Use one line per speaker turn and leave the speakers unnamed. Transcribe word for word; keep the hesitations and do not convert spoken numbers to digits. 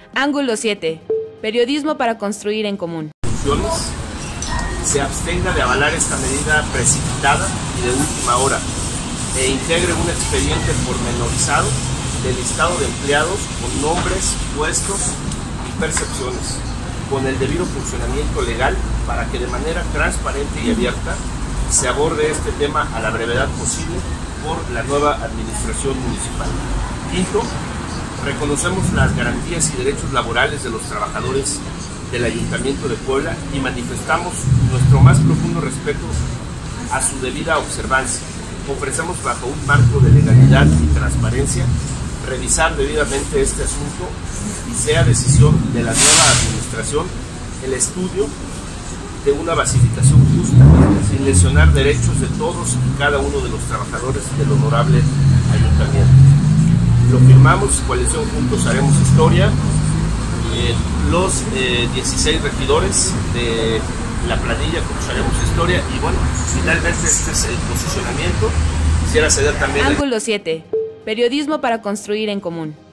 Ángulo siete. Periodismo para construir en común.
Se abstenga de avalar esta medida precipitada y de última hora e integre un expediente pormenorizado del listado de empleados con nombres, puestos y percepciones, con el debido funcionamiento legal para que de manera transparente y abierta se aborde este tema a la brevedad posible por la nueva administración municipal. Quinto, reconocemos las garantías y derechos laborales de los trabajadores del Ayuntamiento de Puebla y manifestamos nuestro más profundo respeto a su debida observancia. Ofrecemos bajo un marco de legalidad y transparencia revisar debidamente este asunto y sea decisión de la nueva administración el estudio de una basificación justa, sin lesionar derechos de todos y cada uno de los trabajadores del honorable ayuntamiento. Lo firmamos, coalición Juntos Haremos Historia, eh, los eh, dieciséis regidores de la planilla Juntos Haremos Historia, y bueno, finalmente este es el posicionamiento. Quisiera ceder también...
Ángulo siete. Periodismo para construir en común.